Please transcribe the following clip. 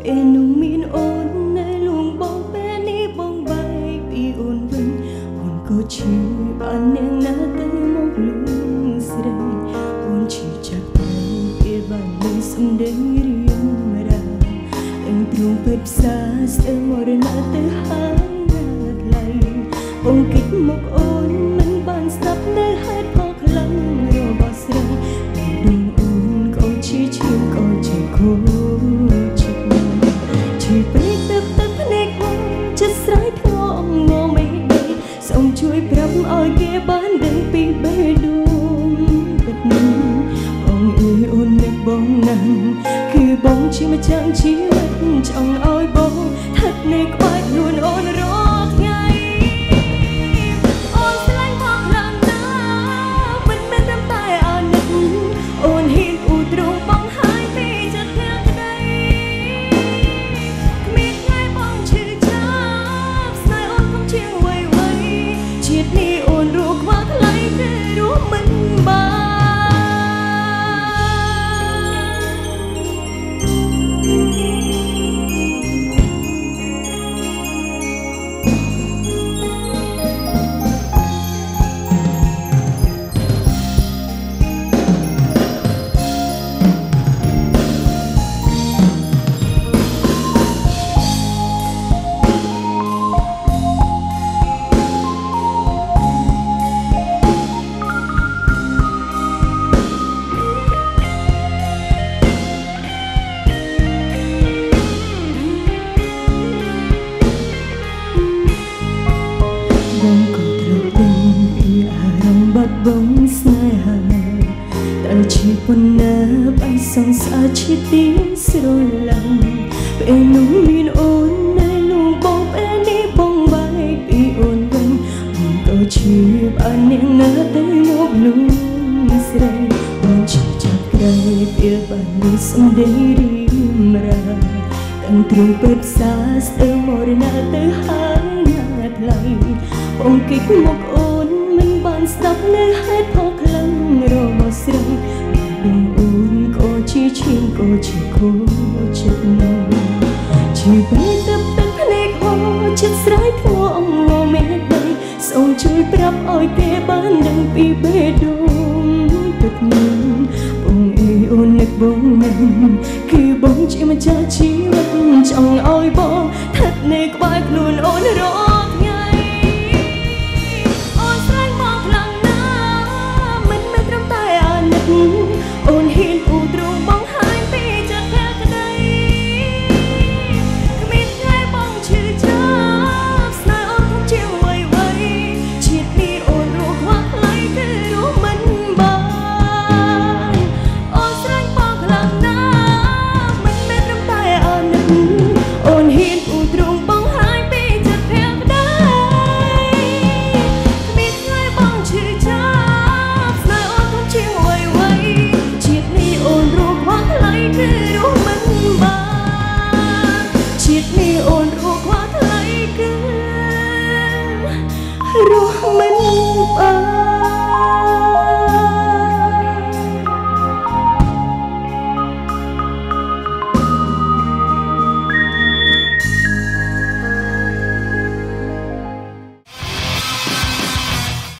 ពេលនោះមានអូននៅលួងបងពេលនេះបងបែកពីអូនវិញអូនក៏ឈឺបាននាងណាទៅមកលួងស្រីអូនឈឺចាប់ទៅពេលបានលើសំដីរៀងរ៉ាទាំងទ្រូងពេទ្យផ្សារស្ទើរមរណៈទៅហើយណាថ្លៃបងគិតមកអូនមិនបានស្ដាប់នៅហេតុផលខ្លាំងរបស់ស្រីពេលដួងអូនក៏ឈឺឈាមក៏ជិះខូចជួយព្រីទឹកទឹកភ្នែកបងចិត្តស្រ័យធ្ងន់ងងមិនដឹងសូមជួយប្រាប់ឲ្យគេបានដឹងពីបេះដូងពិតនេះបងអើយអូននឹកបងណាស់គឺបងជាម្ចាស់ជីវិតចង់ឲ្យបងស្ថិតនៅក្បែរខ្លួនអូនរាល់ថ្ងៃអូនស្រឡាញ់បងខ្លាំងណាស់មិនមែនត្រឹមតែអាណិតអូនហ៊ានអ៊ូទ្រង់បងហើយពីចិត្តផ្ទះក្តីគ្មានថ្ងៃបងឈឺចាប់ស្នេហ៍អូនកំជាងវ័យជាតិនេះអូនរស់ខ្វះថ្លៃគឺរស់មិនបានបាត់បង់ស្នេហាតែជាប៉ុណ្ណាបានសង្សារជាទីស្រឡាញ់ពេលនោះមានអូននៅលួងបងពេលនេះបងបែកពីអូនវិញអូនក៏ឈឺបាននាងណាទៅមកលួងស្រីអូនឈឺចាប់ក្រៃពេលបានមានសំដីរៀមរាទាំងទ្រូងពេទ្យផ្សារស្ទើរមរណៈទៅហើយណាថ្លៃបងគិតមកអូនមិនបានស្ដាប់នៅហេតុផលខ្លាំងរបស់ស្រីបងអូនក៏ជាឈាមក៏ជាខូចចិត្តនោះជាពេលទឹកទឹកភ្នែកហូរចិត្តស្រ័យធ្ងន់អង្វរមេដីសូមជួយប្រាប់ឲ្យគេបានដឹងពីបេះដូងពិតនេះបងអើយអូននឹកបងណាស់គឺបងជាម្ចាស់ជីវិតចង់ឲ្យបងស្ថិតនៅក្បែរខ្លួនអូនរាល់ថ្ងៃអូនហ៊ានអ៊ូទ្រង់បងហើយពីចិត្តផ្ទះក្តីគ្មានថ្ងៃបងឈឺចាប់ស្នេហ៍អូនធំជាងវ័យជាតិនេះអូនរស់ខ្វះថ្លៃគឺរស់មិនបានអូនស្រឡាញ់បងខ្លាំងណាស់មិនមែនត្រឹមតែអាណិតអូនហ៊ានអ៊ូទ្រង់បងហើយពីចិត្តផ្ទះក្តីគ្មានថ្ងៃបងឈឺចាប់ស្នេហ៍អូនធំជាងវ័យជាតិនេះអូនរស់ខ្វះថ្លៃគឺរស់មិនបានជាតិនេះអូនរស់ខ្វះថ្លៃគឺរស់មិនបាន